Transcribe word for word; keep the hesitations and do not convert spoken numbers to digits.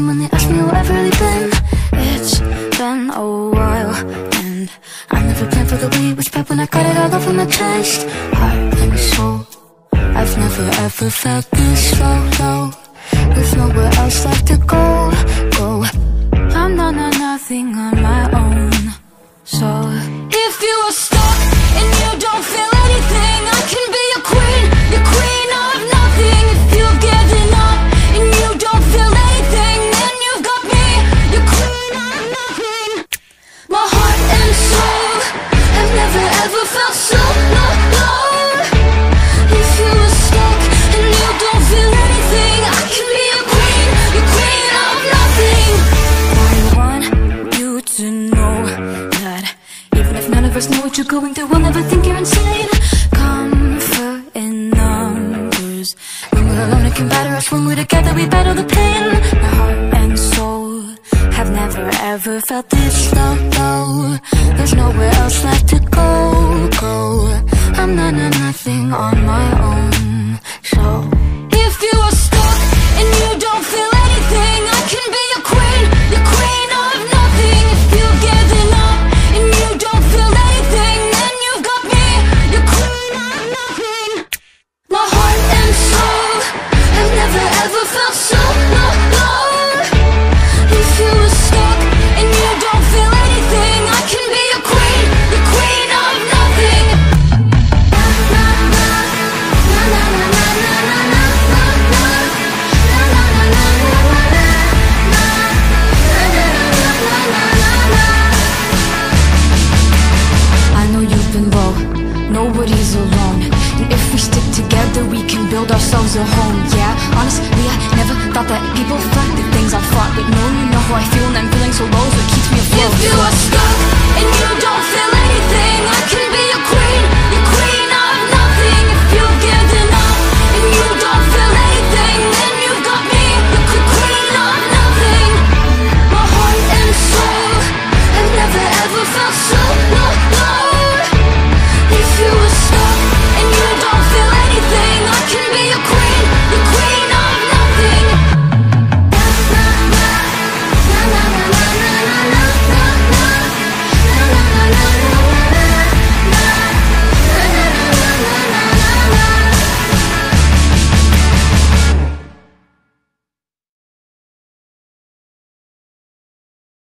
question when they ask me where I've really been. It's been a while, and I never planned for the way it was back when I got it all off in my chest. Heart and soul, I've never ever felt this low, low, with nowhere else left to go, go. I'm not, not nothing on my own. So if you are stuck and you don't feel anything, I can be your queen, your queen of nothing. If you've given up and you don't feel anything, then you've got me, your queen of nothing. My heart and soul have never ever felt so low, low. If you are stuck and you don't feel anything, I can be your queen, your queen of nothing. I want you to know that even if none of us know what you're going through, we'll never think you're insane. Comfort in numbers. When we're alone it can batter us, when we're together we battle the pain. My heart and soul have never ever felt this low, low. There's nowhere else left to go, go. I'm not, not nothing on my own. So if you are stuck and you don't feel anything, I can be your queen, your queen of nothing. If you've given up and you don't feel anything, then you've got me, your queen of nothing. My heart and soul have never ever felt so low, low. If you are stuck and you don't feel anything, I can be your queen, your queen of nothing. Na na na na na na na na na na na na na na na. I know you've been low, nobody's alone. And if we stick together, we can build ourselves a home. Yeah, honestly, I never thought that people thought the things I fought. But no, you know how I feel, and I'm feeling so low, so it keeps me afloat. If you are